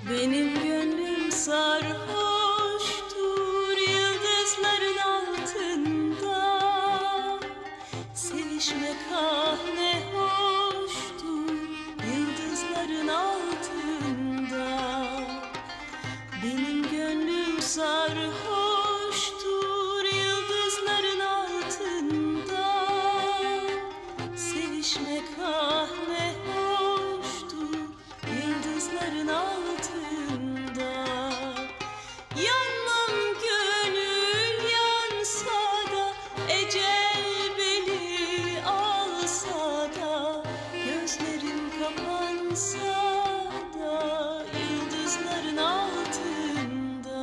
Benim gönlüm sarhoştur yıldızların altında. Sevişmek ah ne hoştur yıldızların altında. Benim gönlüm sarhoştur yıldızların altında. Sevişmek ah ne hoştur yıldızların altında. Yanmam gönül yansa da, ecel beni alsa da, gözlerim kapansa da yıldızların altında.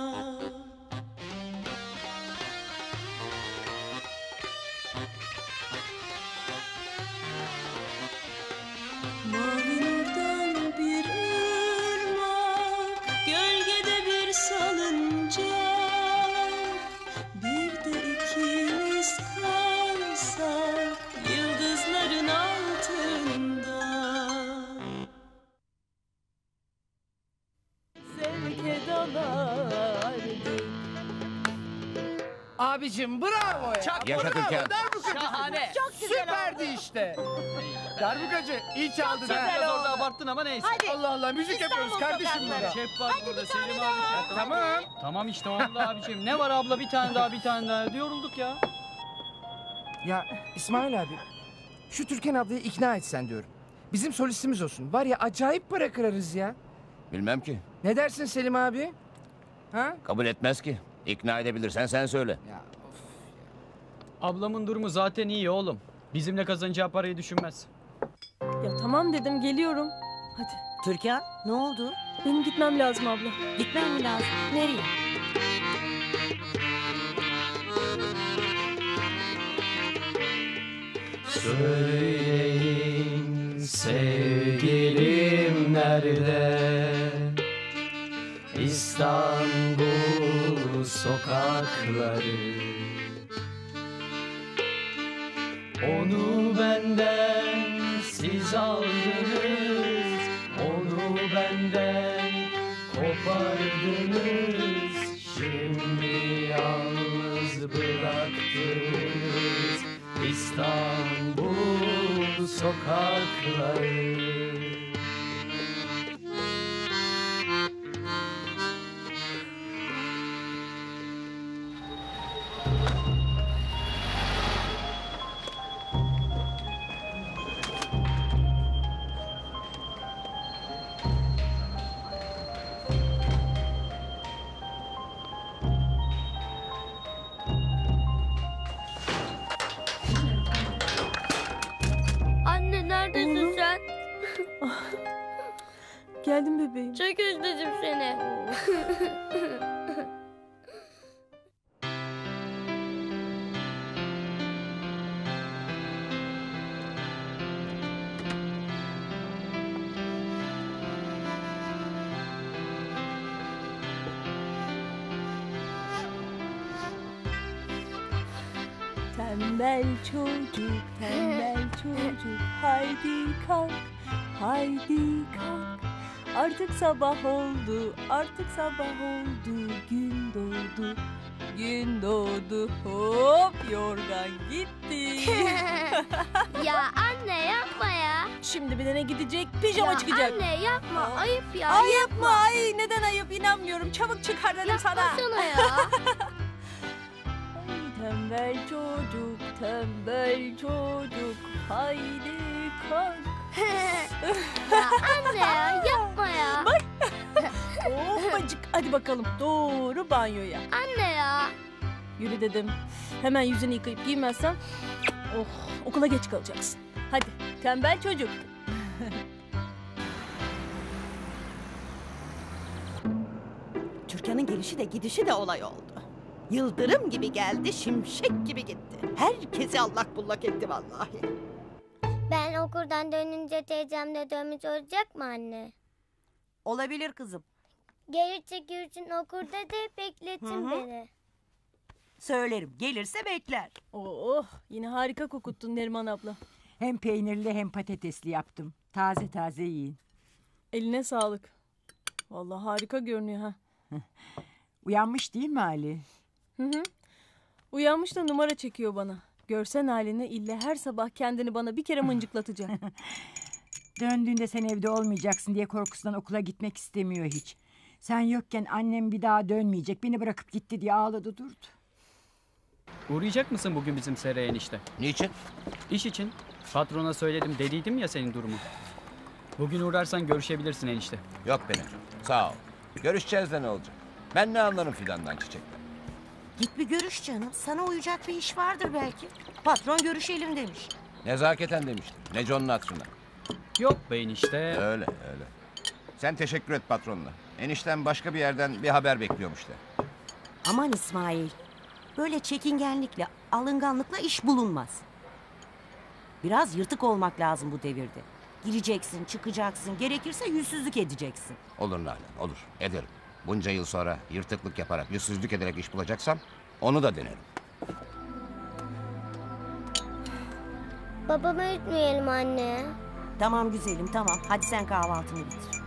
Mavi nurdan bir ırmak, gölgede bir salıncak. Bir de ikimiz kalsak yıldızların altında. Zevke dalardık. Abicim bravo ya. Yaşa Türkan. Darbukacı. Şahane. Çok güzel Süperdi işte. Darbukacı iyi çaldın Sen ha. biraz orada abarttın ama neyse. Hadi. Allah Allah müzik yapıyoruz kardeşim burada. Şef var burada, Selim abi şef. Tamam. Tamam işte oldu abiciğim. Ne var abla, bir tane daha bir tane daha. Yorulduk ya. Ya İsmail abi şu Türkan ablayı ikna etsen diyorum. Bizim solistimiz olsun. Var ya acayip para kırarız ya. Bilmem ki. Ne dersin Selim abi? Ha? Kabul etmez ki. İkna edebilirsen sen söyle. Ya Ablamın durumu zaten iyi oğlum. Bizimle kazanacağı parayı düşünmez. Ya tamam dedim, geliyorum. Hadi. Türkan ne oldu? Benim gitmem lazım abla. Gitmem mi lazım? Nereye? Söyleyin sevgilim nerede? İstanbul sokakları. Onu benden siz aldınız, onu benden kopardınız. Şimdi yalnız bıraktınız İstanbul sokakları. Anne neredesin sen? Geldim bebeğim. Çok özledim seni. Tembel çocuk, tembel çocuk, haydi kalk, haydi kalk. Artık sabah oldu, artık sabah oldu, gün doğdu, gün doğdu, hop yorgan gitti. Ya anne yapma ya. Şimdi bir de ne gidecek, pijama Ya çıkacak. anne yapma, ayıp ya. Ayıp mı? Ay neden ayıp, inanmıyorum. Çabuk çıkar dedim sana. Yapmasana ya. Ay, tembel çocuk, tembel çocuk, haydi kalk. Ya anne ya yapma ya. Hoppacık, hadi bakalım doğru banyoya. Anne ya. Yürü dedim. Hemen yüzünü yıkayıp giymezsen okula geç kalacaksın. Hadi tembel çocuk. Türkan'ın gelişi de gidişi de olay oldu. Yıldırım gibi geldi, şimşek gibi gitti. Herkesi allak bullak etti vallahi. Ben okuldan dönünce teyzemle dönmüş olacak mı anne? Olabilir kızım. Gelirse Gülçin okulda da bekletin Hı hı. beni. Söylerim, gelirse bekler. Oh, yine harika kokuttun Neriman abla. Hem peynirli hem patatesli yaptım. Taze taze yiyin. Eline sağlık. Vallahi harika görünüyor ha. Uyanmış değil mi Ali? Hı hı. Uyanmış da numara çekiyor bana. Görsen halini ille her sabah kendini bana bir kere mıncıklatacak. Döndüğünde sen evde olmayacaksın diye korkusundan okula gitmek istemiyor hiç. Sen yokken annem bir daha dönmeyecek, beni bırakıp gitti diye ağladı durdu. Uğrayacak mısın bugün bizim seraya enişte? Niçin? İş için. Patrona söyledim dediydim ya senin durumu. Bugün uğrarsan görüşebilirsin enişte. Yok benim. Sağ ol. Görüşeceğiz de ne olacak? Ben ne anlarım fidandan çiçekten. Git bir görüş canım. Sana uyacak bir iş vardır belki. Patron görüşelim demiş. Nezaketen demiştim. Neco'nun hatırına. Yok be enişte. Öyle öyle. Sen teşekkür et patronuna. Enişten başka bir yerden bir haber bekliyormuş de. Aman İsmail. Böyle çekingenlikle, alınganlıkla iş bulunmaz. Biraz yırtık olmak lazım bu devirde. Gireceksin, çıkacaksın, gerekirse yüzsüzlük edeceksin. Olur Nalan, olur. Ederim. Bunca yıl sonra yırtıklık yaparak, yüzsüzlük ederek iş bulacaksam onu da denerim. Babamı üzmeyelim anne. Tamam güzelim, tamam. Hadi sen kahvaltını bitir.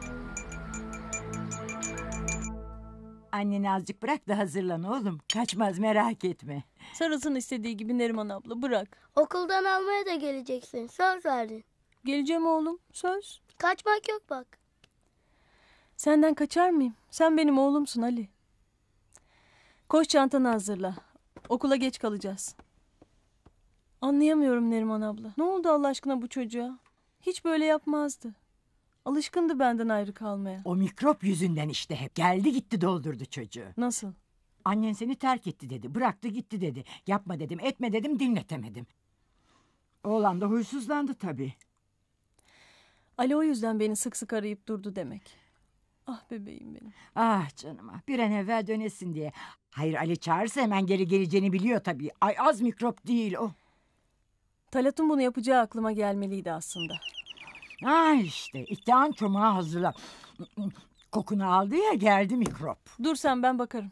Anneni azıcık bırak da hazırlan oğlum. Kaçmaz merak etme. Sarılsın istediği gibi Neriman abla, bırak. Okuldan almaya da geleceksin. Söz verdin. Geleceğim oğlum, söz. Kaçmak yok bak. Senden kaçar mıyım? Sen benim oğlumsun Ali. Koş çantanı hazırla. Okula geç kalacağız. Anlayamıyorum Neriman abla. Ne oldu Allah aşkına bu çocuğa? Hiç böyle yapmazdı. Alışkındı benden ayrı kalmaya. O mikrop yüzünden işte hep. Geldi gitti doldurdu çocuğu. Nasıl? Annen seni terk etti dedi. Bıraktı gitti dedi. Yapma dedim, etme dedim, dinletemedim. Oğlan da huysuzlandı tabii. Ali o yüzden beni sık sık arayıp durdu demek. Ah bebeğim benim. Ah canım ah, bir an evvel dönesin diye. Hayır Ali çağırsa hemen geri geleceğini biliyor tabii. Ay az mikrop değil o. Talat'ın bunu yapacağı aklıma gelmeliydi aslında. Ah işte iddian çomağı hazırla. Kokunu aldı ya geldi mikrop. Dur sen, ben bakarım.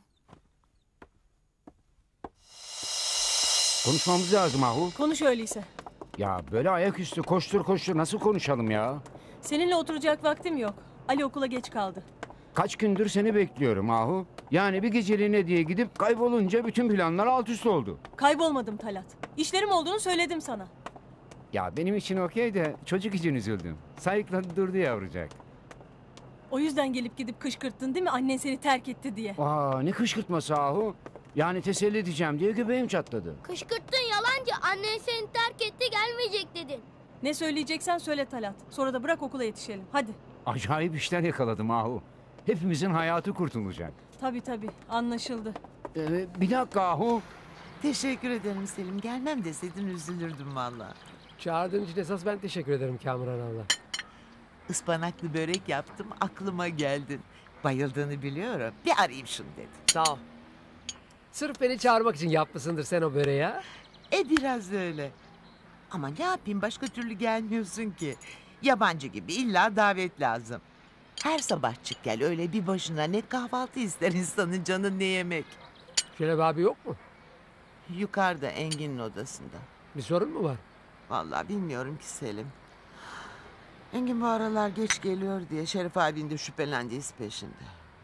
Konuşmamız lazım Ahu. Konuş öyleyse. Ya böyle ayaküstü koştur koştur nasıl konuşalım ya? Seninle oturacak vaktim yok. Ali okula geç kaldı. Kaç gündür seni bekliyorum Ahu. Yani bir geceliğine diye gidip kaybolunca bütün planlar alt üst oldu. Kaybolmadım Talat. İşlerim olduğunu söyledim sana. Ya benim için okey de çocuk için üzüldüm. Sayıkladı durdu yavrucak. O yüzden gelip gidip kışkırttın değil mi, annen seni terk etti diye. Aa ne kışkırtması Ahu. Yani teselli edeceğim diye göbeğim çatladı. Kışkırttın yalancı. Annen seni terk etti, gelmeyecek dedin. Ne söyleyeceksen söyle Talat. Sonra da bırak okula yetişelim. Hadi. Acayip işler yakaladım Ahu. Hepimizin hayatı kurtulacak. Tabii anlaşıldı. Bir dakika Ahu. Teşekkür ederim Selim. Gelmem deseydin üzülürdüm valla. Çağırdığın için esas ben teşekkür ederim Kamuran abla. Ispanaklı börek yaptım, aklıma geldin. Bayıldığını biliyorum. Bir arayayım şunu dedim. Sağ ol. Sırf beni çağırmak için yapmışsındır sen o böreği ha. Biraz öyle. Ama ne yapayım, başka türlü gelmiyorsun ki. Yabancı gibi illa davet lazım. Her sabah çık gel, öyle bir başına ne kahvaltı ister insanın canı ne yemek. Şeref abi yok mu? Yukarıda Engin'in odasında. Bir sorun mu var? Vallahi bilmiyorum ki Selim. Engin bu aralar geç geliyor diye Şerif abinin de şüphelendiği peşinde.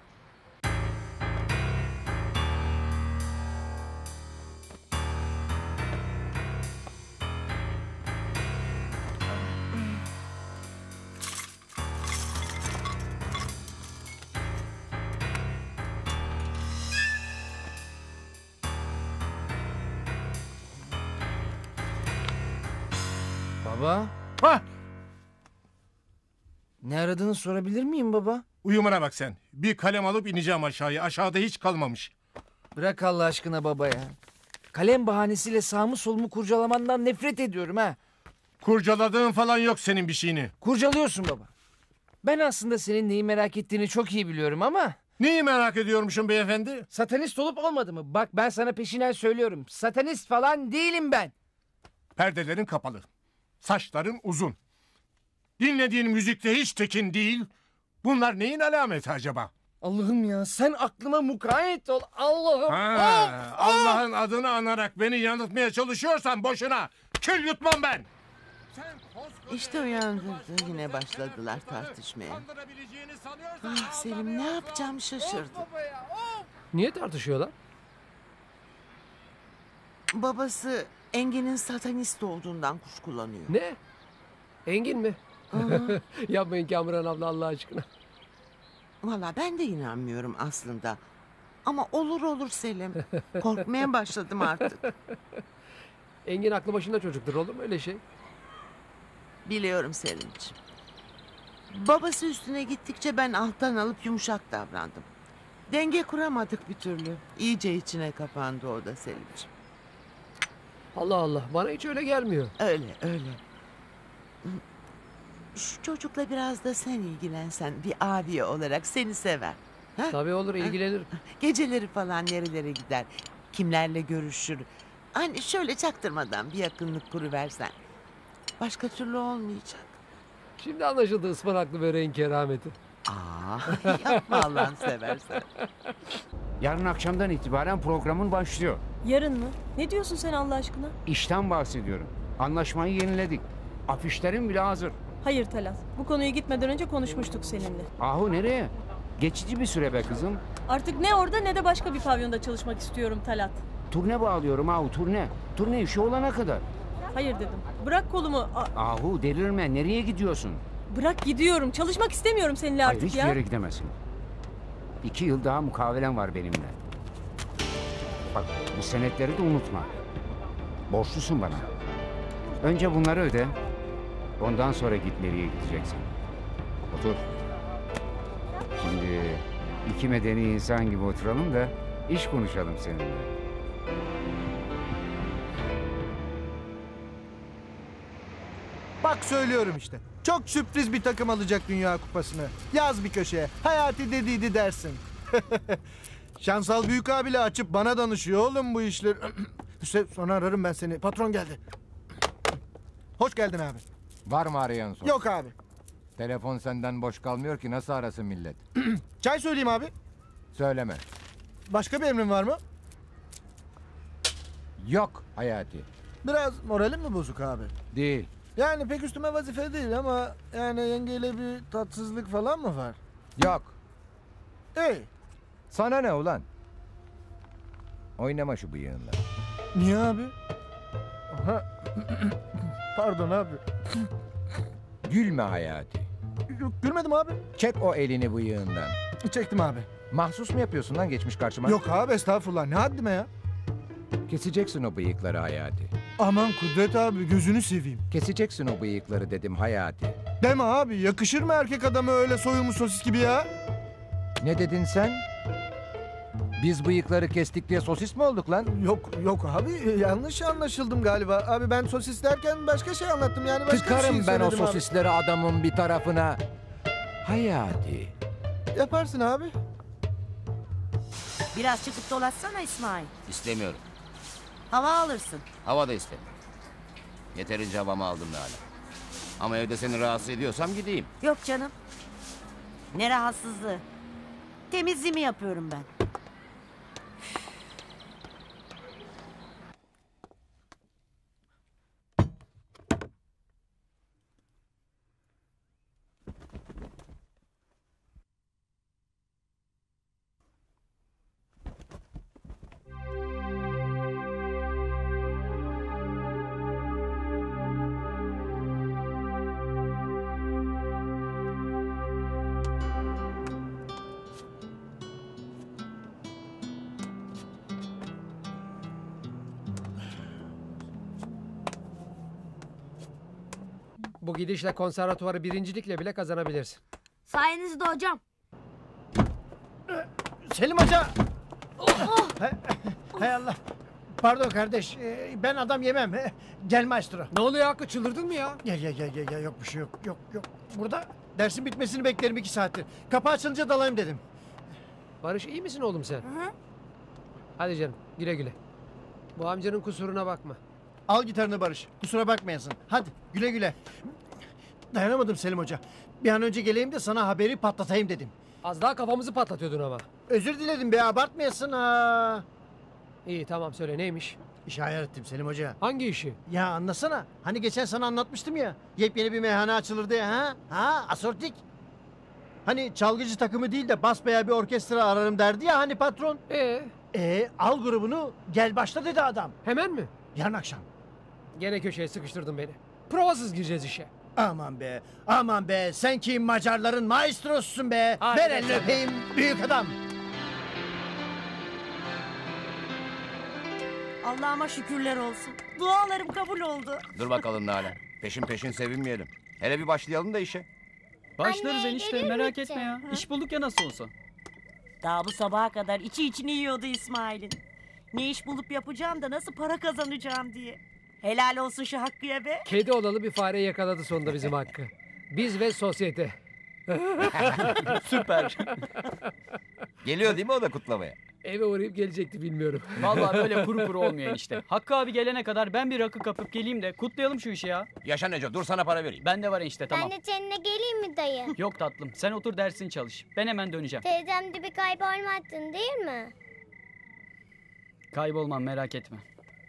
Baba. Hah! Ne aradığını sorabilir miyim baba? Uyumana bak sen. Bir kalem alıp ineceğim aşağıya. Aşağıda hiç kalmamış. Bırak Allah aşkına baba ya. Kalem bahanesiyle sağımı solumu kurcalamandan nefret ediyorum ha. Kurcaladığın falan yok senin bir şeyini. Kurcalıyorsun baba. Ben aslında senin neyi merak ettiğini çok iyi biliyorum ama... Neyi merak ediyormuşum beyefendi? Satanist olup olmadı mı? Bak ben sana peşinen söylüyorum. Satanist falan değilim ben. Perdelerin kapalı. Saçların uzun. Dinlediğin müzikte hiç tekin değil. Bunlar neyin alameti acaba? Allah'ım ya sen aklıma mukayyet ol. Allah'ım. Allah'ın adını anarak beni yanıltmaya çalışıyorsan boşuna. Kül yutmam ben. İşte uyandırdı. Yine başladılar tartışmaya. Ah Selim, ne yapacağım şaşırdım. Niye tartışıyorlar? Babası Engin'in satanist olduğundan kuşkulanıyor. Ne? Engin mi? Yapmayın Kamuran abla Allah aşkına. Valla ben de inanmıyorum aslında. Ama olur Selim. Korkmaya başladım artık. Engin aklı başında çocuktur, olur mu öyle şey? Biliyorum Selimciğim. Babası üstüne gittikçe ben alttan alıp yumuşak davrandım. Denge kuramadık bir türlü. İyice içine kapandı o da Selimciğim. Allah Allah, bana hiç öyle gelmiyor. Öyle. Şu çocukla biraz da sen ilgilensen, bir abi olarak seni sever. Ha? Tabii olur, ilgilenir. Geceleri falan nerelere gider, kimlerle görüşür. Hani şöyle çaktırmadan bir yakınlık kuruversen. Başka türlü olmayacak. Şimdi anlaşıldı ıspanaklı böreğin kerameti. Yapma Allah'ını seversen. Yarın akşamdan itibaren programın başlıyor. Yarın mı? Ne diyorsun sen Allah aşkına? İşten bahsediyorum. Anlaşmayı yeniledik. Afişlerim bile hazır. Hayır Talat. Bu konuyu gitmeden önce konuşmuştuk seninle. Ahu nereye? Geçici bir süre be kızım. Artık ne orada ne de başka bir pavyonda çalışmak istiyorum Talat. Turne bağlıyorum Ahu, turne. Turne işi olana kadar. Hayır dedim. Bırak kolumu. Ahu delirme, nereye gidiyorsun? Bırak gidiyorum. Çalışmak istemiyorum seninle Hayır, artık hiçbir ya. yere gidemezsin. 2 yıl daha mukavelen var benimle. Bak bu senetleri de unutma. Borçlusun bana. Önce bunları öde. Ondan sonra git nereye gideceksin. Otur. Şimdi iki medeni insan gibi oturalım da iş konuşalım seninle. Bak söylüyorum işte. Çok sürpriz bir takım alacak Dünya Kupası'nı. Yaz bir köşeye. Hayati dediydi dersin. Şansal Büyük abiyle açıp bana danışıyor oğlum bu işler. Sonra ararım ben seni. Patron geldi. Hoş geldin abi. Var mı arayan son? Yok abi. Telefon senden boş kalmıyor ki nasıl arasın millet? Çay söyleyeyim abi. Söyleme. Başka bir emrin var mı? Yok Hayati. Biraz moralim mi bozuk abi? Değil. Yani pek üstüme vazife değil ama yani yengeyle bir tatsızlık falan mı var? Yok. Ey. Sana ne ulan? Oynama şu bıyığınla. Niye abi? Aha. Pardon abi. Gülme Hayati. Yok gülmedim abi. Çek o elini bıyığından. Çektim abi. Mahsus mu yapıyorsun lan geçmiş karşıma? Yok abi estağfurullah ne haddime ya. Keseceksin o bıyıkları Hayati. Aman Kudret abi gözünü seveyim. Keseceksin o bıyıkları dedim Hayati. Deme abi yakışır mı erkek adamı öyle soyulmuş sosis gibi ya? Ne dedin sen? Biz bıyıkları kestik diye sosis mi olduk lan? Yok abi yanlış anlaşıldım galiba. Abi ben sosis derken başka şey anlattım yani başka Tıkarım bir şey ben o söyledim sosisleri adamın bir tarafına. Hayati. abi. Yaparsın abi. Biraz çıkıp dolaşsana İsmail. İstemiyorum. Hava alırsın. Hava da istemiyorum. Yeterince havamı aldım da hala. Ama evde seni rahatsız ediyorsam gideyim. Yok canım. Ne rahatsızlığı. Temizliğimi yapıyorum ben. Bu gidişle konservatuvarı birincilikle bile kazanabilirsin. Sayenizde hocam. Selim Hoca. Hay Allah. Pardon kardeş. Ben adam yemem. Gel maestro. Ne oluyor Hakkı, çıldırdın mı ya? Gel. Yok bir şey yok. Yok. Burada dersin bitmesini beklerim 2 saattir. Kapı açılınca dalayım dedim. Barış iyi misin oğlum sen? Hı. Hadi canım güle güle. Bu amcanın kusuruna bakma. Al gitarını Barış. Kusura bakmayasın. Hadi güle güle. Dayanamadım Selim Hoca. Bir an önce geleyim de sana haberi patlatayım dedim. Az daha kafamızı patlatıyordun ama. Özür diledim be abartmayasın ha. İyi tamam söyle neymiş? İş ayar ettim Selim Hoca. Hangi işi? Ya anlasana. Hani geçen sana anlatmıştım ya. Yepyeni bir meyhane açılır diye ha? Ha asortik. Hani çalgıcı takımı değil de basbayağı bir orkestra ararım derdi ya hani patron. Al grubunu gel başla dedi adam. Hemen mi? Yarın akşam. Gene köşeye sıkıştırdın beni. Provasız gireceğiz işe. Aman be, aman be. Sen ki Macarların maestrosusun be. Hadi Ver be elini sen de. öpeyim büyük adam. Allah'ıma şükürler olsun. Dualarım kabul oldu. Dur bakalım Nalan. Peşin peşin sevinmeyelim. Hele bir başlayalım da işe. Başlarız Anne, enişte gelir merak misin? etme ya. İş bulduk ya nasıl olsa. Daha bu sabaha kadar içini yiyordu İsmail'in. Ne iş bulup yapacağım da nasıl para kazanacağım diye. Helal olsun şu Hakkı'ya be. Kedi olalı bir fareyi yakaladı sonunda bizim Hakkı. Biz ve sosyete. Süper. Geliyor değil mi o da kutlamaya? Eve uğrayıp gelecekti bilmiyorum. Vallahi böyle kuru kuru olmuyor enişte. Hakkı abi gelene kadar ben bir rakı kapıp geleyim de kutlayalım şu işi ya. Yaşa Neco, dur sana para vereyim. Ben de var enişte tamam. Ben de seninle geleyim mi dayı? Yok tatlım sen otur dersini çalış. Ben hemen döneceğim. Teyzem de bir kaybolmazsın değil mi? Kaybolmam merak etme.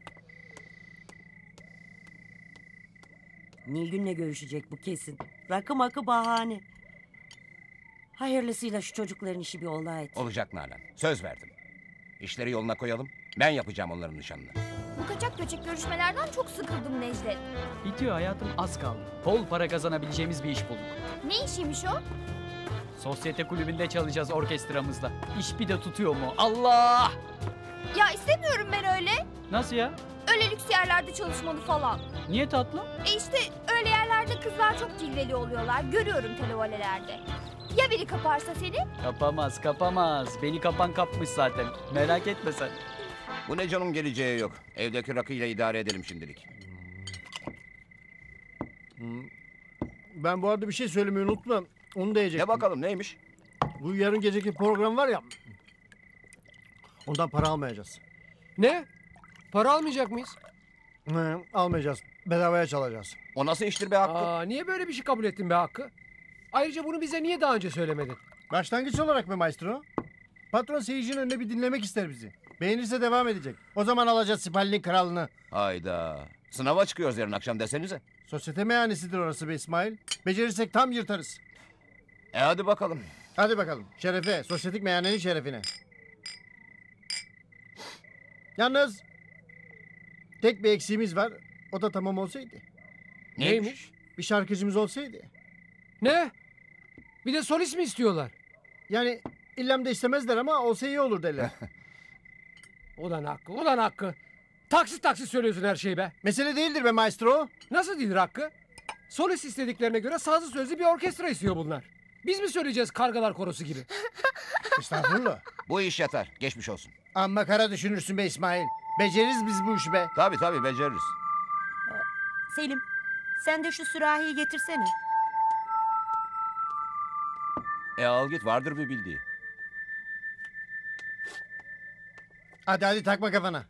Nilgün'le görüşecek bu kesin. Rakı makı bahane. Hayırlısıyla şu çocukların işi bir olaydı. Olacak Nalan. Söz verdim. İşleri yoluna koyalım. Ben yapacağım onların nişanını. Bu kaçak göçek görüşmelerden çok sıkıldım Necdet. Bitiyor hayatım az kaldı. Bol para kazanabileceğimiz bir iş bulduk. Ne işiymiş o? Sosyete kulübünde çalacağız orkestramızla. İş bir de tutuyor mu? Allah! Ya istemiyorum ben öyle. Nasıl ya? Öyle lüks yerlerde çalışmalı falan. Niye tatlım? İşte öyle yerlerde kızlar çok cilveli oluyorlar. Görüyorum televolelerde. Ya biri kaparsa seni? Kapamaz kapamaz. Beni kapan kapmış zaten. Merak etme sen. Bu Neco'nun geleceği yok. Evdeki rakıyla idare edelim şimdilik. Ben bu arada bir şey söylemeyi unutma. Onu da yiyecektim. Ne bakalım neymiş? Bu yarın geceki program var ya. Ondan para almayacağız. Ne? Para almayacak mıyız? Almayacağız. Bedavaya çalacağız. O nasıl iştir be Hakkı? Niye böyle bir şey kabul ettin be Hakkı? Ayrıca bunu bize niye daha önce söylemedin? Başlangıç olarak be maestro. Patron seyircinin önünde bir dinlemek ister bizi. Beğenirse devam edecek. O zaman alacağız Sipali'nin kralını. Hayda. Sınava çıkıyoruz yarın akşam desenize. Sosyete meyhanesidir orası be İsmail. Becerirsek tam yırtarız. Hadi bakalım. Hadi bakalım. Şerefe. Sosyetik meyhanenin şerefine. Yalnız tek bir eksiğimiz var. O da tamam olsaydı. Neymiş? Bir şarkıcımız olsaydı. Ne? Bir de solist mi istiyorlar? Yani illam da istemezler ama olsa iyi olur derler. Ulan Hakkı, ulan Hakkı. Taksit taksit söylüyorsun her şeyi be. Mesele değildir be maestro. Nasıl değildir Hakkı? Solist istediklerine göre sazlı sözlü bir orkestra istiyor bunlar. Biz mi söyleyeceğiz kargalar korosu gibi? Estağfurullah. Bu iş yeter. Geçmiş olsun. Amma kara düşünürsün be İsmail. Beceririz biz bu işi be. Tabii beceririz. Selim, sen de şu sürahiyi getirsene. Al git vardır bir bildiği. Hadi takma kafana.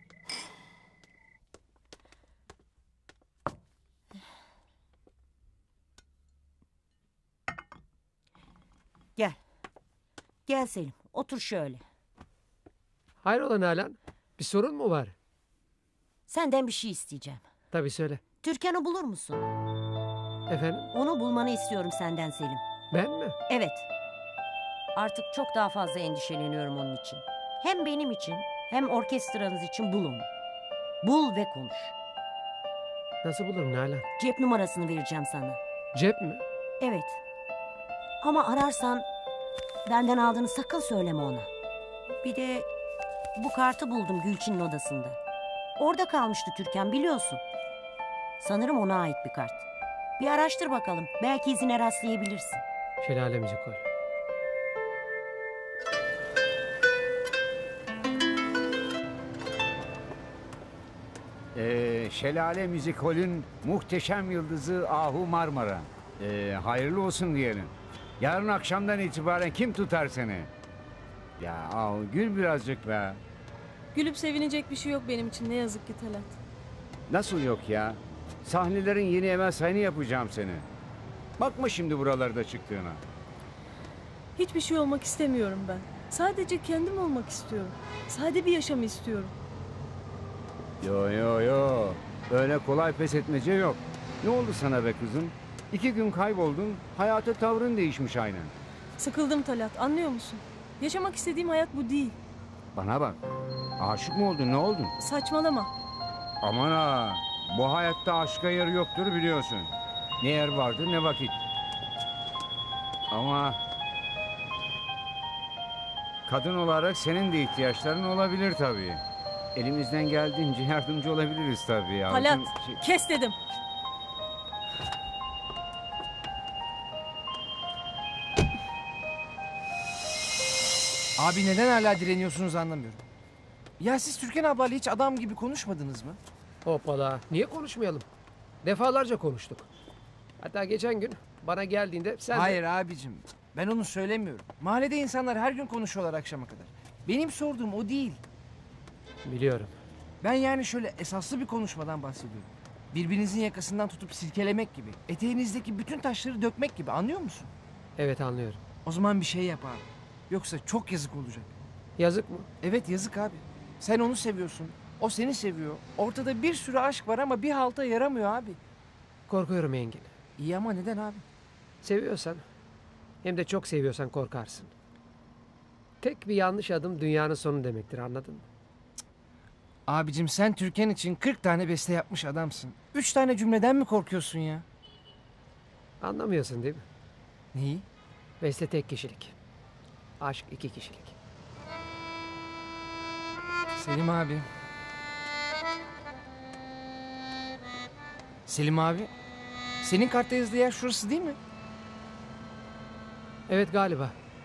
Gel. Gel Selim, otur şöyle. Hayrola Nalan? Bir sorun mu var? Senden bir şey isteyeceğim. Tabii söyle. Türkan'ı bulur musun? Efendim? Onu bulmanı istiyorum senden Selim. Ben mi? Evet. Artık çok daha fazla endişeleniyorum onun için. Hem benim için hem orkestranız için bul onu. Bul ve konuş. Nasıl bulurum Nalan? Cep numarasını vereceğim sana. Cep mi? Evet. Ama ararsan benden aldığını sakın söyleme ona. Bir de bu kartı buldum Gülçin'in odasında. Orada kalmıştı Türkan biliyorsun. Sanırım ona ait bir kart. Bir araştır bakalım. Belki izine rastlayabilirsin. Şelale Müzikol. Şelale Müzikol'ün muhteşem yıldızı Ahu Marmara. Hayırlı olsun diyelim. Yarın akşamdan itibaren kim tutar seni? Ya Ahu gül birazcık be. Gülüp sevinecek bir şey yok benim için ne yazık ki Talat. Nasıl yok ya? Sahnelerin yeni Emel Sayın'ı yapacağım seni. Bakma şimdi buralarda çıktığına. Hiçbir şey olmak istemiyorum ben. Sadece kendim olmak istiyorum. Sade bir yaşamı istiyorum. Yo. Öyle kolay pes etmece yok. Ne oldu sana be kızım? 2 gün kayboldun, hayata tavrın değişmiş aynen. Sıkıldım Talat, anlıyor musun? Yaşamak istediğim hayat bu değil. Bana bak, aşık mı oldun, ne oldun? Saçmalama. Aman ha, bu hayatta aşka yer yoktur biliyorsun. Ne yer vardır ne vakit. Ama kadın olarak senin de ihtiyaçların olabilir tabii. Elimizden geldiğince yardımcı olabiliriz tabii. Ya. Talat, kes dedim. Abi neden hala direniyorsunuz anlamıyorum. Ya siz Türkan ablayla hiç adam gibi konuşmadınız mı? Hoppala. Niye konuşmayalım? Defalarca konuştuk. Hatta geçen gün bana geldiğinde sen... Hayır abicim. Ben onu söylemiyorum. Mahallede insanlar her gün konuşuyorlar akşama kadar. Benim sorduğum o değil. Biliyorum. Ben yani şöyle esaslı bir konuşmadan bahsediyorum. Birbirinizin yakasından tutup silkelemek gibi. Eteğinizdeki bütün taşları dökmek gibi, anlıyor musun? Evet, anlıyorum. O zaman bir şey yap abi. Yoksa çok yazık olacak. Yazık mı? Evet, yazık abi. Sen onu seviyorsun. O seni seviyor. Ortada bir sürü aşk var ama bir halta yaramıyor abi. Korkuyorum Engin. İyi ama neden abi? Seviyorsan, hem de çok seviyorsan korkarsın. Tek bir yanlış adım dünyanın sonu demektir, anladın mı? Abicim sen Türkan için 40 tane beste yapmış adamsın. 3 tane cümleden mi korkuyorsun ya? Anlamıyorsun değil mi? Neyi? Beste tek kişilik. Aşk 2 kişilik. Selim abi. Selim abi. Senin kartta yazdığı yer şurası değil mi? Evet, galiba.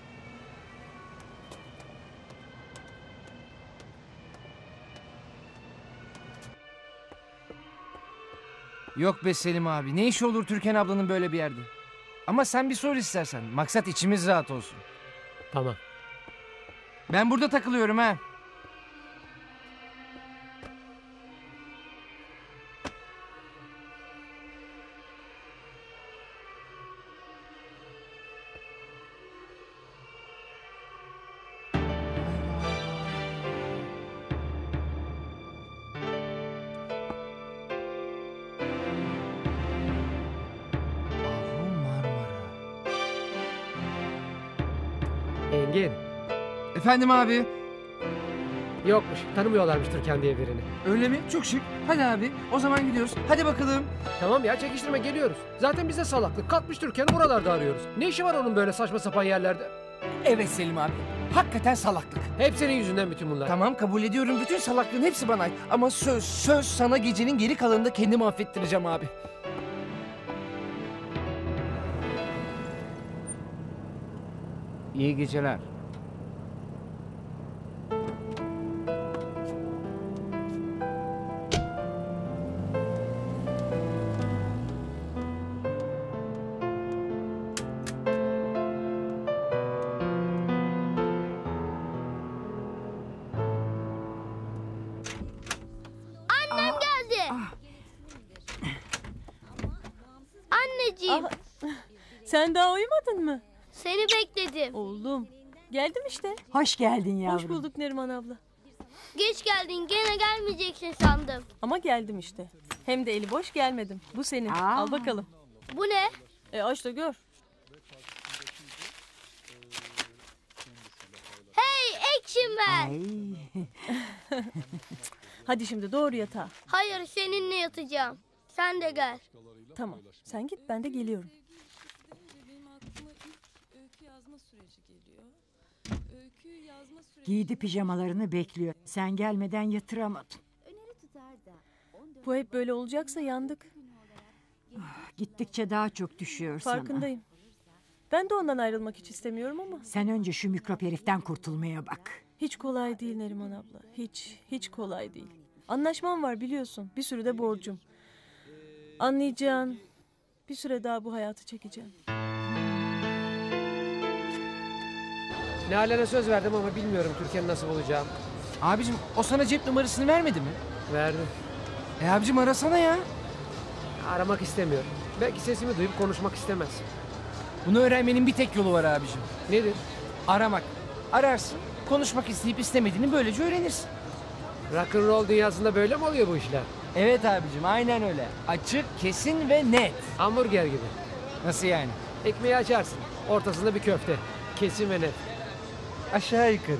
Yok be Selim abi. Ne işi olur Türkan ablanın böyle bir yerde? Ama sen bir sor istersen. Maksat içimiz rahat olsun. Tamam. Ben burada takılıyorum ha. Engin. Efendim abi. Yokmuş. Tanımıyorlarmış Türkan diye birini. Öyle mi? Çok şık. Hadi abi. O zaman gidiyoruz. Hadi bakalım. Tamam ya, çekiştirme, geliyoruz. Zaten bize salaklık. Kalkmış Türkan'ı buralarda arıyoruz. Ne işi var onun böyle saçma sapan yerlerde? Evet Selim abi. Hakikaten salaklık. Hep senin yüzünden bütün bunlar. Tamam, kabul ediyorum. Bütün salaklığın hepsi bana ait. Ama söz sana gecenin geri kalanında kendimi affettireceğim abi. İyi geceler. Annem geldi. Anneciğim. Sen daha uyumadın mı? Seni bekledim. Oğlum. Geldim işte. Hoş geldin yavrum. Hoş bulduk Neriman abla. Geç geldin, gene gelmeyeceksin sandım. Ama geldim işte. Hem de eli boş gelmedim. Bu senin. Al bakalım. Bu ne? Aç da gör. Hey, Action Man. Hadi şimdi doğru yatağa. Hayır, seninle yatacağım. Sen de gel. Tamam. Sen git, ben de geliyorum. Giydi pijamalarını bekliyor. Sen gelmeden yatıramadın. Bu hep böyle olacaksa yandık. Gittikçe daha çok düşüyor sana. Farkındayım. Ben de ondan ayrılmak hiç istemiyorum ama. Sen önce şu mikrop heriften kurtulmaya bak. Hiç kolay değil Neriman abla. Hiç kolay değil. Anlaşmam var biliyorsun. Bir sürü de borcum. Anlayacağın, bir süre daha bu hayatı çekeceğim. Nalan'a söz verdim ama bilmiyorum Türkan'ı nasıl bulacağım. Abicim o sana cep numarasını vermedi mi? Verdi. Abicim arasana ya. Aramak istemiyorum. Belki sesimi duyup konuşmak istemez. Bunu öğrenmenin bir tek yolu var abicim. Nedir? Aramak. Ararsın. Konuşmak isteyip istemediğini böylece öğrenirsin. Rock'n'roll dünyasında böyle mi oluyor bu işler? Evet abicim aynen öyle. Açık, kesin ve net. Hamburger gibi. Nasıl yani? Ekmeği açarsın. Ortasında bir köfte. Kesin ve net. Aşağı yukarı.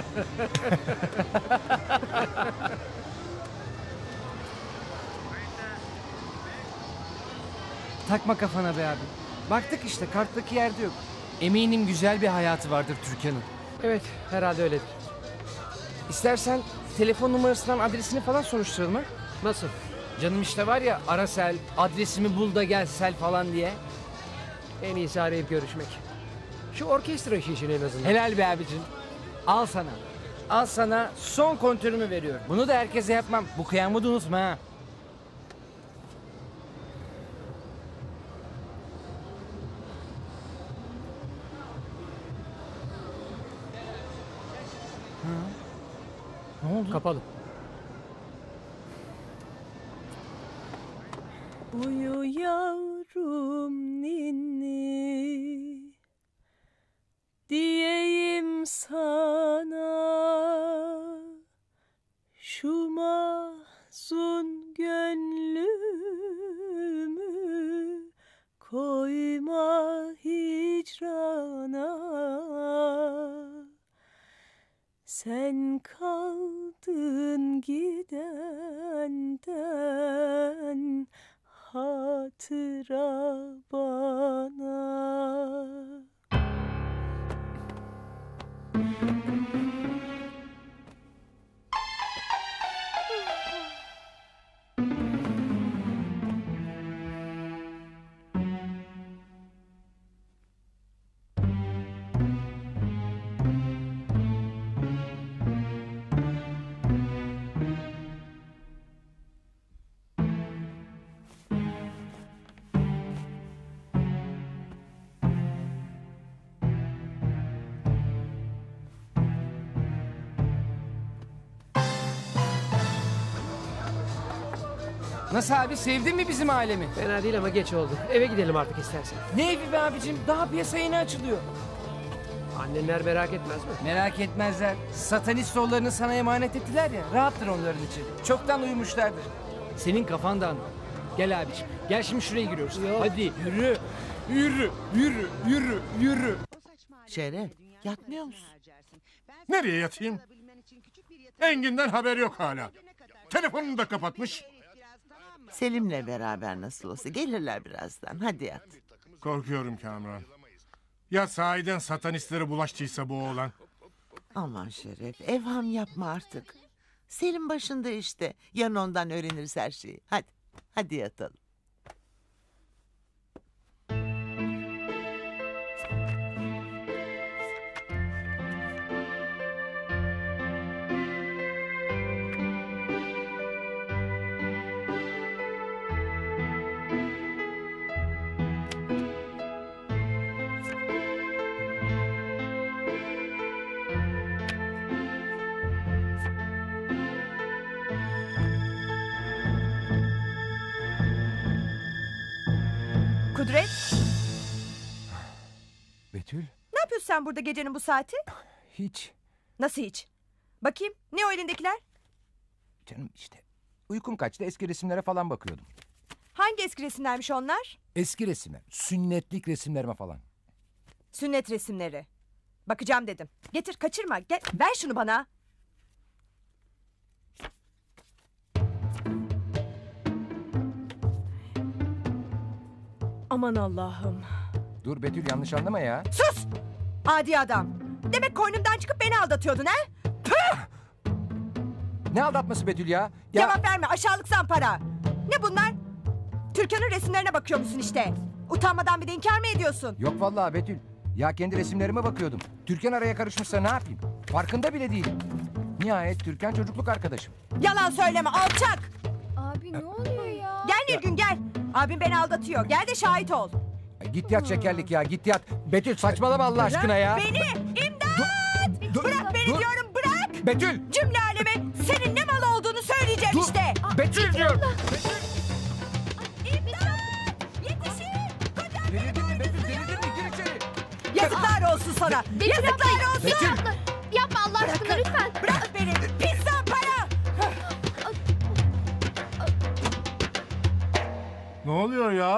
Takma kafana be abi. Baktık işte karttaki yerde yok. Eminim güzel bir hayatı vardır Türkan'ın. Evet, herhalde öyledir. İstersen telefon numarasından adresini falan soruşturalım ha? Nasıl? Canım işte var ya Arasel, adresimi bul da gel sel falan diye. En iyisi arayıp görüşmek. Şu orkestra işi için en azından. Helal be abicim. Al sana. Al sana son kontörümü veriyorum. Bunu da herkese yapmam. Bu kıyamı da unutma ha. Ne oldu? Kapalı. Uyu yavrum ninni diyeyim sana, şu mahzun gönlümü koyma hicrana. Sen kaldın gidenden hatıra bana. Nasıl abi sevdin mi bizim alemi? Fena değil ama geç oldu. Eve gidelim artık istersen. Ne evi be abicim? Daha piyasa yeni açılıyor. Annenler merak etmez mi? Merak etmezler. Satanist oğullarını sana emanet ettiler ya. Rahattır onların için. Çoktan uyumuşlardır. Senin kafan dağınık. Gel abicim. Gel şimdi şuraya giriyoruz. Hadi yürü. Yürü. Yürü. Yürü. Yürü. Şeref, yatmıyor musun? Nereye yatayım? Engin'den haber yok hala. Telefonunu da kapatmış. Selim'le beraber nasıl olsa gelirler birazdan. Hadi yat. Korkuyorum Kamran. Ya sahiden satanistlere bulaştıysa bu oğlan? Aman Şeref, evham yapma artık. Selim başında işte. Yarın ondan öğreniriz her şeyi. Hadi, hadi yatalım. Kudret, Betül? ne yapıyorsun sen burada gecenin bu saati? Hiç. Nasıl hiç? Bakayım, ne o elindekiler? Canım işte uykum kaçtı, eski resimlere falan bakıyordum. Hangi eski resimlermiş onlar? Eski resimler, sünnetlik resimlerime falan. Sünnet resimleri. Bakacağım dedim. Getir, kaçırma. Gel, ver şunu bana. Aman Allah'ım. Dur Betül, yanlış anlama ya. Sus! Adi adam. Demek koynumdan çıkıp beni aldatıyordun ha? Püh! Ne aldatması Betül ya? Cevap verme, aşağılık zampara. Ne bunlar? Türkan'ın resimlerine bakıyor musun işte? Utanmadan bir de inkar mı ediyorsun? Yok vallahi Betül. Ya kendi resimlerime bakıyordum. Türkan araya karışmışsa ne yapayım? Farkında bile değilim. Nihayet Türkan çocukluk arkadaşım. Yalan söyleme, alçak! Abi ne oluyor ya? Gel Nilgün gel. Abim beni aldatıyor. Gel de şahit ol. Git yat şekerlik ya, git yat. Betül saçmalama Allah aşkına ya. Bırak beni! İmdat! Bırak beni diyorum, bırak! Betül! Cümle aleme senin ne mal olduğunu söyleyeceğim işte. Betül diyorum. İmdat! Yetişin! Delirdin mi Betül, delirdin mi? Gir içeri. Yazıklar olsun sana. Yazıklar olsun. Yapma Allah aşkına lütfen. Bırak beni. Pis zampara.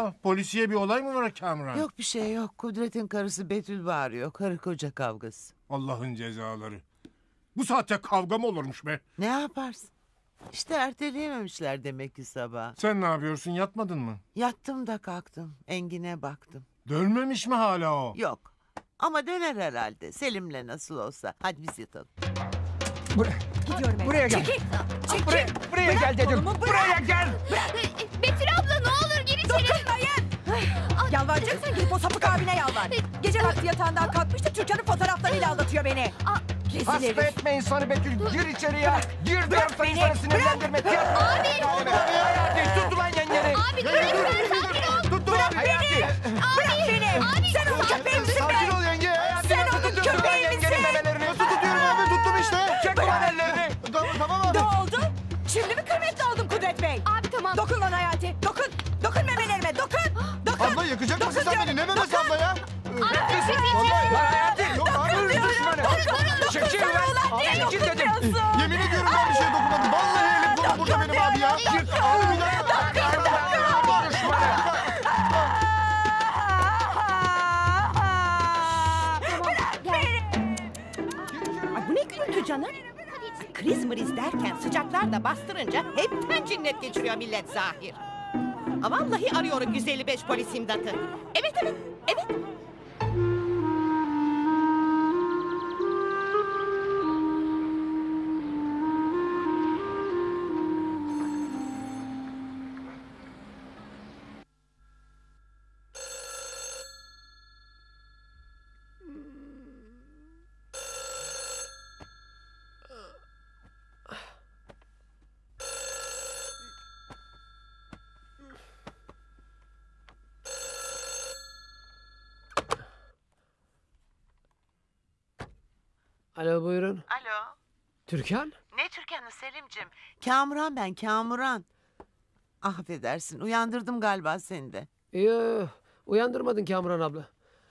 o? Polisiye bir olay mı var Kamran? Yok bir şey yok. Kudret'in karısı Betül bağırıyor. Karı koca kavgası. Allah'ın cezaları. Bu saatte kavga mı olurmuş be? Ne yaparsın? İşte erteleyememişler demek ki sabah. Sen ne yapıyorsun, yatmadın mı? Yattım da kalktım. Engin'e baktım. Dönmemiş mi hala o? Yok. Ama döner herhalde. Selim'le nasıl olsa. Hadi biz yatalım. Gidiyorum eve. Buraya gel. Çekil. Çekil. Buraya gel dedim. Kolumu bırak. Buraya gel. Betül abla ne olur gir içeri. Dokunmayın. Yalvaracaksan gidip o sapık abine yalvar. Gece vakti yatağından kalkmıştı Türkan'ın fotoğraflarıyla aldatıyor beni. Rezil Hasta herif. etme insanı Betül. Gir içeri ya. Gir diyorum sana, beni. sana sinirlendirme. Gir. Abi. Hayati tut ulan yengeni. Abi lütfen sakin ol. Tut ulan Hayati. Bırak beni. Abi Sen onun köpeği misin be? Sakin ol yenge. Sen onun köpeği misin? Memelerini. Tutuyorum abi tuttum işte. Çek ulan ellerini. Tamam abi. Ne oldu? Şimdi mi kıymetli oldum Kudret Bey? Abi tamam. Dokun lan Hayati. Dokun. Dokun memelerime. Dokun. Dokun. Abla yakacak mısın sen beni? Ne memesi abla ya? Lan Hayati. Yok abi. Düşmanı. Çekil ulan. Çekil dedim. Yemin ediyorum ben bir şeye dokunmadım. Vallahi elim kolum burada benim abi ya. Abi bir dakika. Düşmanı. Ay bu ne gürültü canım? Kriz mriz derken sıcaklar da bastırınca hepten cinnet geçiriyor millet zahir. Vallahi arıyorum 155 polis imdatı. Evet evet evet. Alo buyurun. Alo. Türkan? Ne Türkan'ı Selim'cim? Kamuran ben Kamuran. Affedersin uyandırdım galiba seni de. Yo, uyandırmadın Kamuran abla.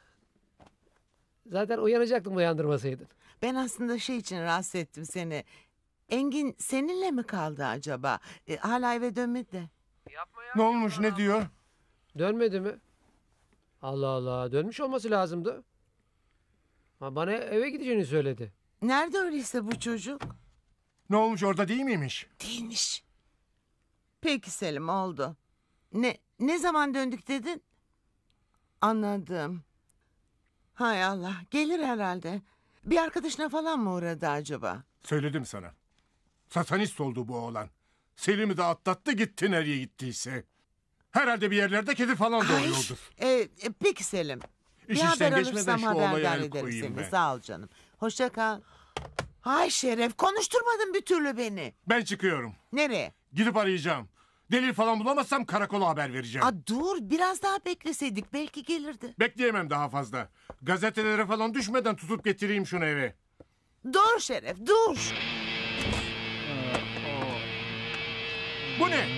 Zaten uyanacaktım uyandırmasaydın. Ben aslında şey için rahatsız ettim seni. Engin seninle mi kaldı acaba? Hala eve dönmedi de. Ne olmuş, ne diyor? Dönmedi mi? Allah Allah, dönmüş olması lazımdı. Ha, bana eve gideceğini söyledi. Nerede öyleyse bu çocuk? Ne olmuş, orada değil miymiş? Değilmiş. Peki Selim oldu. Ne zaman döndük dedin? Anladım. Hay Allah gelir herhalde. Bir arkadaşına falan mı uğradı acaba? Söyledim sana. Satanist oldu bu oğlan. Selim'i de atlattı gitti nereye gittiyse. Herhalde bir yerlerde kedi falan doğuyordur. Peki Selim. İş bir işten haber geçmeden alırsam şu olaya haberdar el ederim koyayım seni. be. Sağ ol canım. Hoşça kal. Hay Şeref konuşturmadın bir türlü beni. Ben çıkıyorum. Nereye? Gidip arayacağım. Delil falan bulamazsam karakola haber vereceğim. Dur biraz daha bekleseydik belki gelirdi. Bekleyemem daha fazla. Gazetelere falan düşmeden tutup getireyim şunu eve. Dur Şeref dur. Bu ne?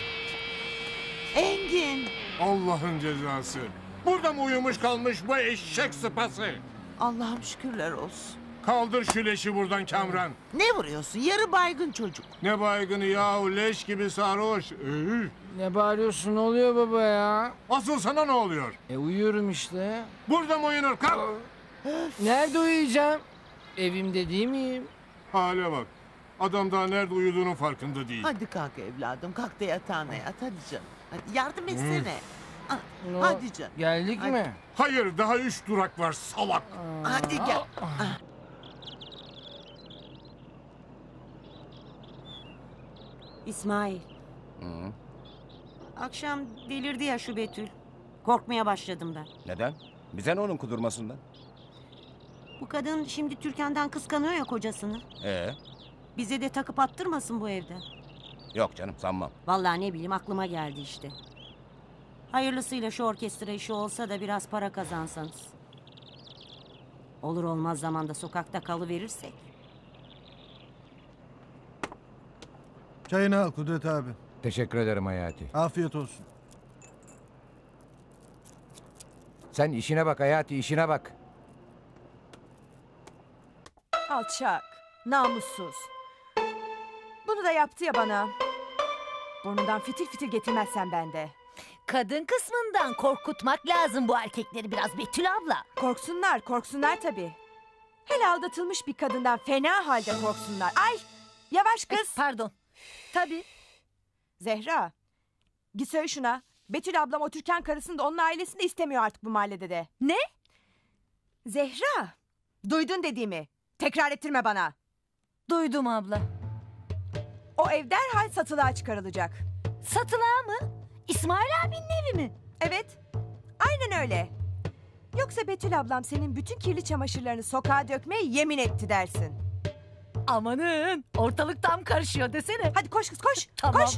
Engin. Allah'ın cezası. Burada mı uyumuş kalmış bu eşek sıpası? Allah'ım şükürler olsun. Kaldır şu leşi buradan Kamran. Ne vuruyorsun? Yarı baygın çocuk. Ne baygını yahu, leş gibi sarhoş. Ne bağırıyorsun, ne oluyor baba ya? Asıl sana ne oluyor? Uyuyorum işte. Burada mı uyunur? Kalk. Nerede uyuyacağım? Evimde değil miyim? Hale bak. Adam daha nerede uyuduğunun farkında değil. Hadi kalk evladım. Kalk da yatağına yat. Hadi canım. Hadi yardım etsene. Hadi canım. Geldik Hadi. mi? Hayır, daha 3 durak var salak. Hadi gel. İsmail. Akşam delirdi ya şu Betül. Korkmaya başladım ben. Neden? Bize ne onun kudurmasından? Bu kadın şimdi Türkan'dan kıskanıyor ya kocasını. Bize de takıp attırmasın bu evde. Yok canım, sanmam. Vallahi ne bileyim aklıma geldi işte. Hayırlısıyla şu orkestra işi olsa da biraz para kazansanız. Olur olmaz zamanda sokakta kalıverirsek. Çayını al Kudret abi. Teşekkür ederim Hayati. Afiyet olsun. Sen işine bak Hayati, işine bak. Alçak, namussuz. Bunu da yaptı ya bana. Burnundan fitil fitil getirmezsen ben de. Kadın kısmından korkutmak lazım bu erkekleri biraz Betül abla. Korksunlar tabii. Hele aldatılmış bir kadından fena halde korksunlar. Ay, yavaş kız. Pardon. Tabii. Zehra, git söyle şuna. Betül ablam o Türkan karısını da onun ailesini de istemiyor artık bu mahallede de. Ne? Zehra, duydun dediğimi. Tekrar ettirme bana. Duydum abla. O ev derhal satılığa çıkarılacak. Satılığa mı? İsmail abinin evi mi? Evet, aynen öyle. Yoksa Betül ablam senin bütün kirli çamaşırlarını sokağa dökmeye yemin etti dersin. Amanın, ortalık tam karışıyor desene. Hadi koş kız koş. Tamam. Koş.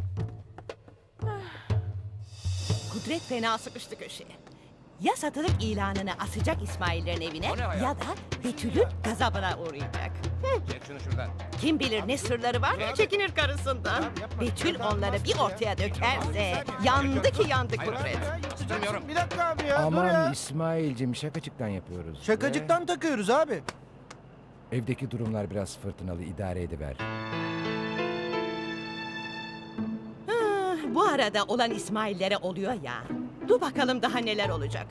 Kudret fena sıkıştı köşeye. Ya satılık ilanını asacak İsmail'lerin evine ya da Betül'ün gazabına uğrayacak. Çek şunu şuradan. Kim bilir ne sırları var ne çekinir karısından. Betül onları bir ortaya dökerse yandı ki yandı Kudret. İstemiyorum. Bir dakika abi ya, dur ya. Aman İsmail'cim şakacıktan yapıyoruz. Şakacıktan takıyoruz abi. Evdeki durumlar biraz fırtınalı, idare ediver. Bu arada olan İsmail'lere oluyor ya. Dur bakalım daha neler olacak.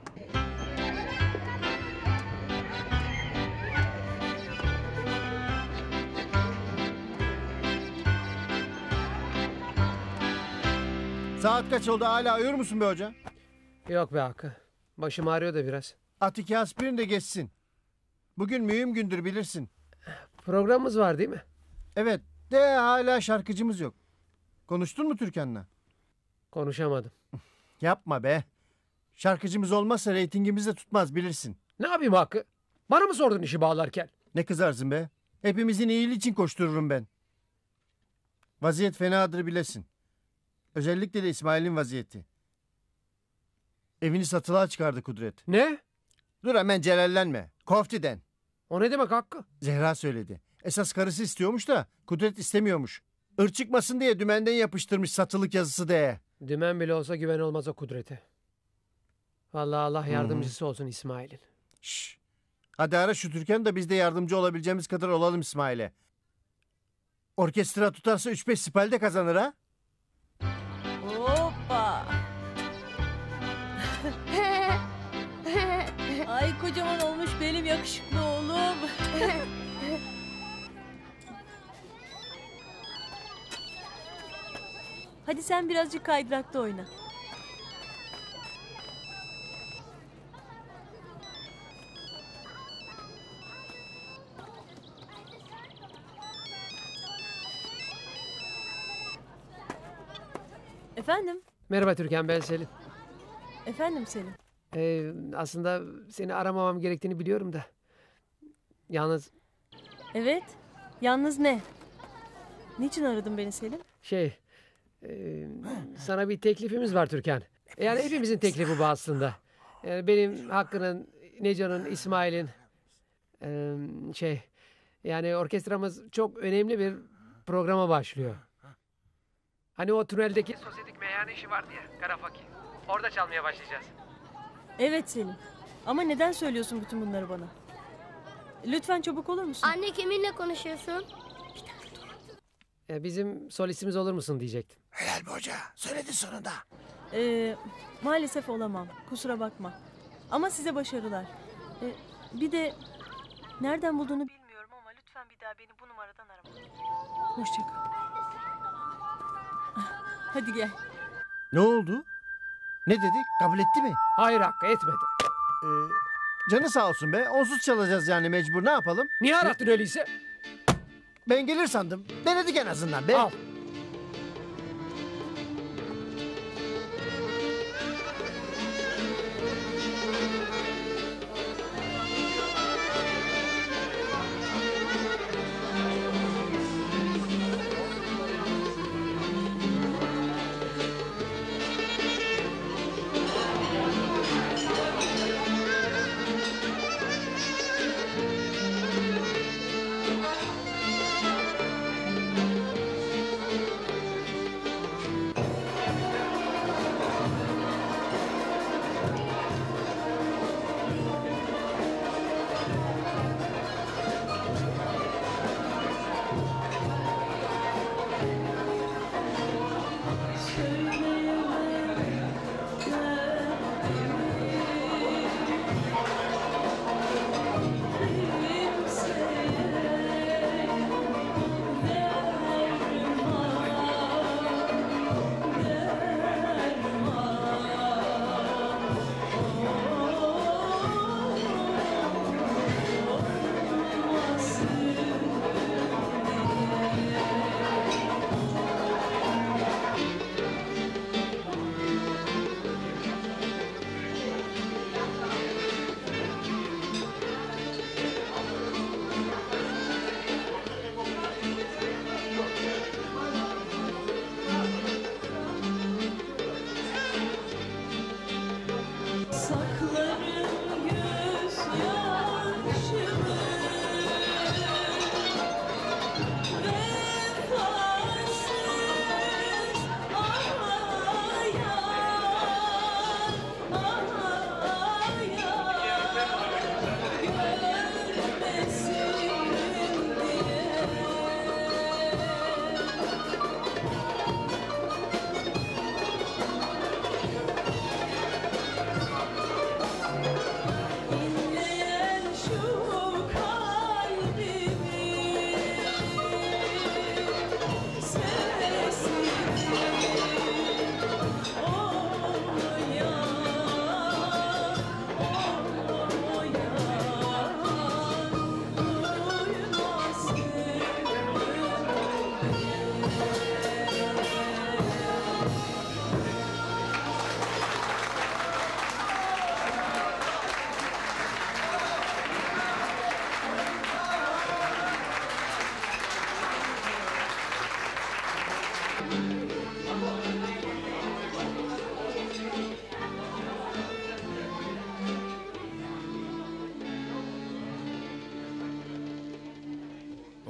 Saat kaç oldu, hala uyur musun be hoca? Yok be Hakkı. Başım ağrıyor da biraz. At 2 aspirin de geçsin. Bugün mühim gündür bilirsin. Programımız var değil mi? Evet de hala şarkıcımız yok. Konuştun mu Türkan'la? Konuşamadım. Yapma be. Şarkıcımız olmazsa reytingimiz de tutmaz bilirsin. Ne yapayım Hakkı? Bana mı sordun işi bağlarken? Ne kızarsın be? Hepimizin iyiliği için koştururum ben. Vaziyet fenadır bilesin. Özellikle de İsmail'in vaziyeti. Evini satılığa çıkardı Kudret. Ne? Dur hemen celallenme. Koftiden. O ne demek Hakkı? Zehra söyledi. Esas karısı istiyormuş da Kudret istemiyormuş. Çıkmasın diye dümenden yapıştırmış satılık yazısı diye. Dümen bile olsa güven olmaz o Kudret'e. Vallahi Allah yardımcısı olsun İsmail'in. Şşş. Hadi ara şu Türkan da biz de yardımcı olabileceğimiz kadar olalım İsmail'e. Orkestra tutarsa 3-5 sipal de kazanır ha. Hoppa. Ay kocaman olmuş benim yakışıklı oğlum. Hadi sen birazcık kaydırakta oyna. Efendim? Merhaba Türkan, ben Selim. Efendim Selim? Aslında seni aramamam gerektiğini biliyorum da. Yalnız Evet. Yalnız ne? Niçin aradın beni Selim? sana bir teklifimiz var Türkan. Yani hepimizin teklifi bu aslında. Yani benim Hakkı'nın, Neco'nun, İsmail'in yani orkestramız çok önemli bir programa başlıyor. Hani o tüneldeki sosyetik meyhane işi vardı ya, Kara Fakir. Orada çalmaya başlayacağız. Evet Selim. Ama neden söylüyorsun bütün bunları bana? Lütfen çabuk olur musun? Anne kiminle konuşuyorsun? Bizim solistimiz olur musun diyecektim. Helal be hoca. Söyledi sonunda. Maalesef olamam. Kusura bakma. Ama size başarılar. Bir de nereden bulduğunu bilmiyorum ama lütfen bir daha beni bu numaradan arama. Hoşça kal. Hadi gel. Ne oldu? Ne dedi? Kabul etti mi? Hayır Hakkı, etmedi. Canı sağ olsun be. Onsuz çalacağız yani mecbur. Ne yapalım? Niye arattın öyleyse? Ben gelir sandım. Denedik en azından be. Al.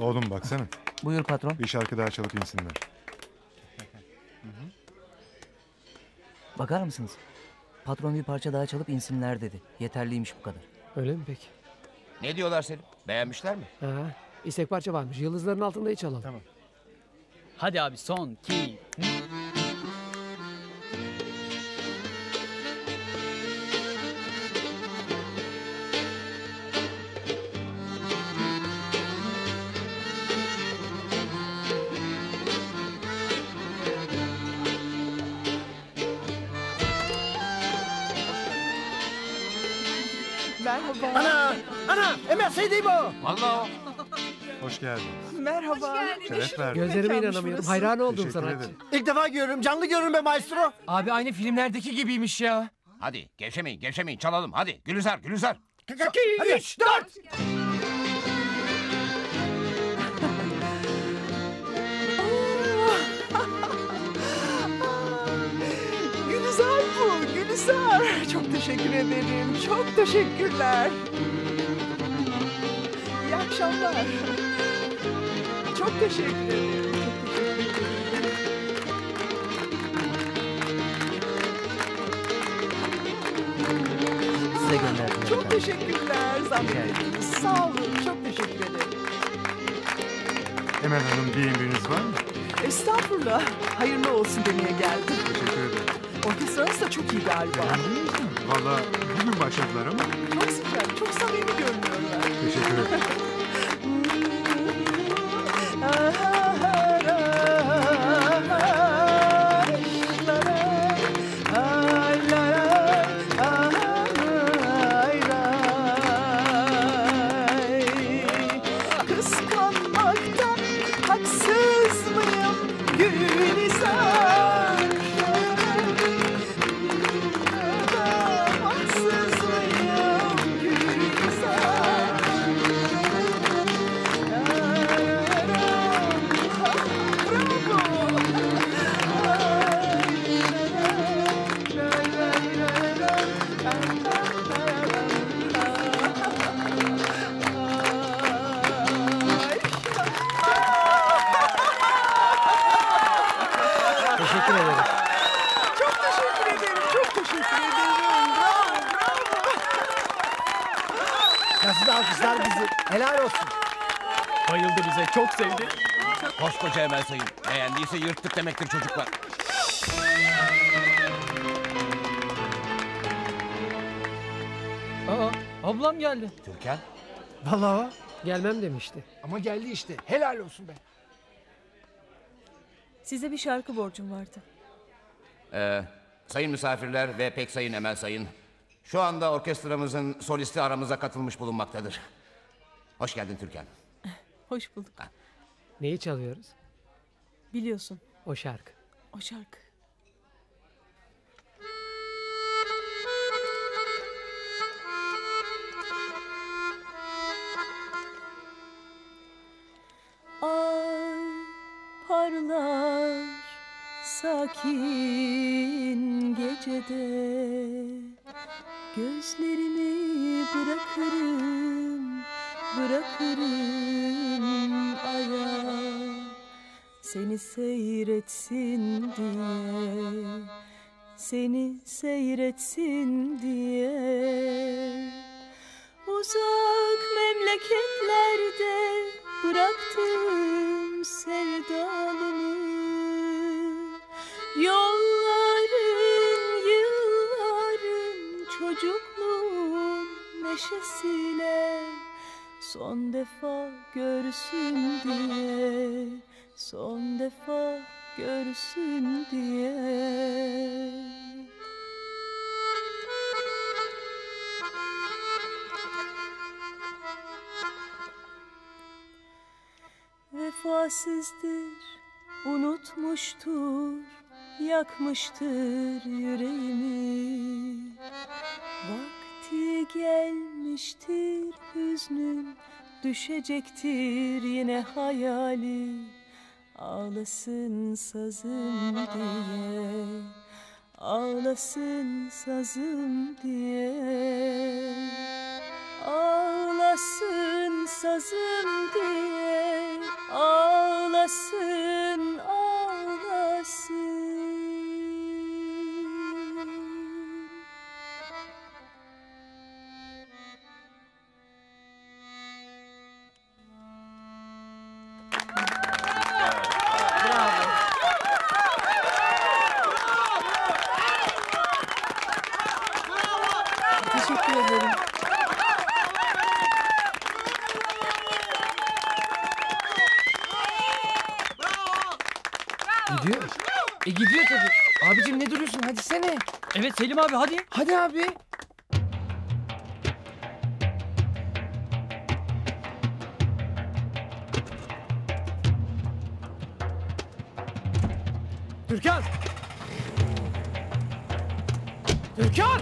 Oğlum baksana. Buyur patron. Bir şarkı daha çalıp insinler. Bakar mısınız? Patron bir parça daha çalıp insinler dedi. Yeterliymiş bu kadar. Öyle mi peki? Ne diyorlar Selim? Beğenmişler mi? Ha, istek parça varmış. Yıldızların altında hiç alalım. Tamam. Hadi abi son 2. Merhaba. Ana! Emel Seydi bu. Vallahi Hoş geldin. Merhaba. Şeref verdin. Gözlerime inanamıyorum. Hayran oldum Teşekkür sanatçı. ederim. İlk defa görüyorum. Canlı görüyorum be maestro. Abi aynı filmlerdeki gibiymiş ya. hadi gevşemeyin çalalım hadi. Gülizar. 3, 4. Gülizar bu, Gülizar. Çok teşekkür ederim. Çok teşekkürler. İyi akşamlar. Çok teşekkür ederim. Size gönderdim. Çok teşekkürler. Zahmet ettiniz. Sağ olun. Çok teşekkür ederim. Emel Hanım bir emriniz var mı? Estağfurullah. Hayırlı olsun demeye geldim. Teşekkür ederim. Orkestranız da çok iyi galiba. Beğendiniz mi? Valla bugün başladılar ama. Çok sıcak, çok samimi görünüyorlar. Teşekkür ederim. Kıskanmaktan haksız mıyım Gülizar? Haksız mıyım Gülizar? Teşekkür ederim. Çok teşekkür ederim, çok teşekkür ederim. Bravo, bravo. Nasıl da alkışlar bizi. Helal olsun. Bayıldı bize. Çok sevdi. Koskoca Emel Sayın. Beğendiyse yırttık demektir çocuklar. Aa, ablam geldi. Türkan. Vallahi Gelmem demişti. Ama geldi işte. Helal olsun be. Size bir şarkı borcum vardı. Sayın misafirler ve pek sayın Emel Sayın. Şu anda orkestramızın solisti aramıza katılmış bulunmaktadır. Hoş geldin Türkan. Hoş bulduk. Neyi çalıyoruz? Biliyorsun O şarkı. o şarkı. Ay parlar sakin gecede, gözlerimi bırakırım aya, seni seyretsin diye, uzak memleketlerde bıraktım sevdalımı, yılların çocukluğun neşesiyle son defa görsün diye. Vefasızdır, unutmuştur, yakmıştır yüreğimi. Vakti gelmiştir hüznün, düşecektir yine hayali. Ağlasın sazım diye, ağlasın sazım diye. ağlasın, ağlasın. Teşekkür ederim. Gidiyor. Gidiyor tabii. Abicim ne duruyorsun? Hadi sene. Evet Selim abi hadi. Hadi abi. Türkan! Türkan!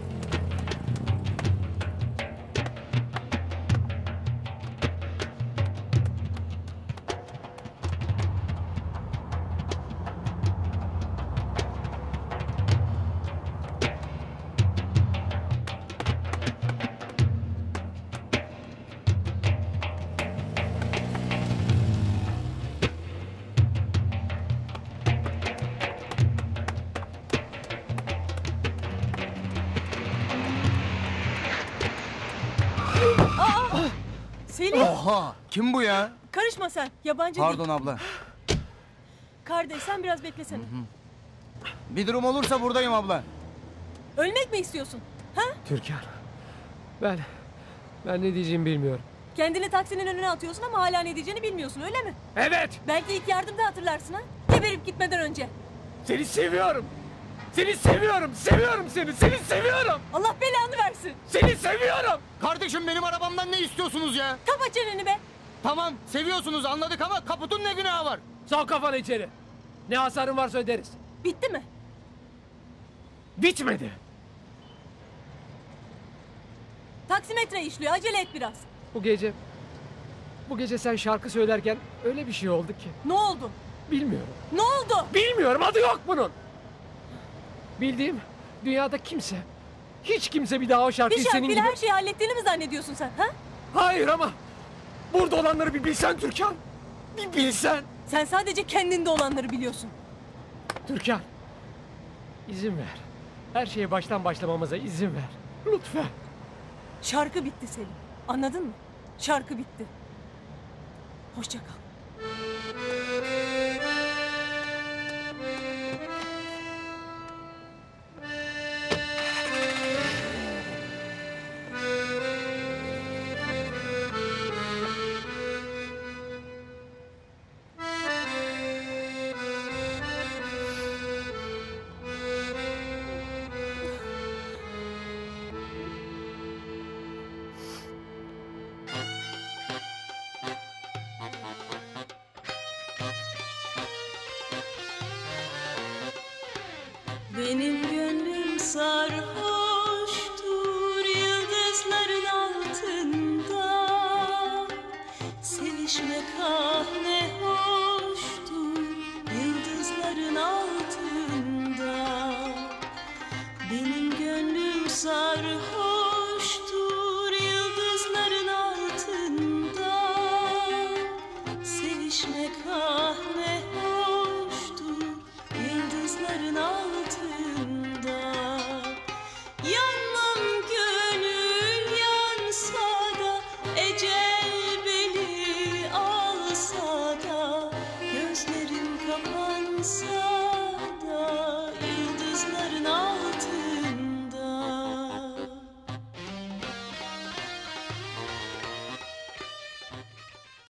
Selim. Oha! Kim bu ya? Karışma sen. Yabancı Pardon değil. abla. Kardeş sen biraz beklesene. Bir durum olursa buradayım abla. Ölmek mi istiyorsun? Ha? Türkan. Ben ne diyeceğimi bilmiyorum. Kendini taksinin önüne atıyorsun ama hala ne diyeceğini bilmiyorsun öyle mi? Evet. Belki ilk yardımda hatırlarsın ha? Geberip gitmeden önce. Seni seviyorum. Seni seviyorum. Seviyorum seni. Seni seviyorum. Allah belanı versin. Seni seviyorum. Kardeşim benim arabamdan ne istiyorsunuz ya? Kapa çeneni be. Tamam seviyorsunuz anladık ama kaputun ne günahı var? Sok kafanı içeri. Ne hasarın varsa öderiz. Bitti mi? Bitmedi. Taksimetre işliyor. Acele et biraz. Bu gece sen şarkı söylerken öyle bir şey oldu ki. Ne oldu? Bilmiyorum. Ne oldu? Bilmiyorum. Adı yok bunun. Bildiğim dünyada hiç kimse bir daha o şarkıyı Bir senin şarkıyla gibi... her şeyi hallettiğini mi zannediyorsun sen? Ha? Hayır ama burada olanları bir bilsen Türkan. Bir bilsen. Sen sadece kendinde olanları biliyorsun. Türkan. İzin ver. Her şeye baştan başlamamıza izin ver. Lütfen. Şarkı bitti Selim. Anladın mı? Şarkı bitti. Hoşça kal. Benim gönlüm sarhoştur yıldızların altında. Sevişmek ah ne hoştur yıldızların altında. Benim gönlüm sarhoştur yıldızların altında. Sevişmek ah ne hoştur yıldızların altında. Yanmam gönül yansa da ecel beni alsa da gözlerim kapansa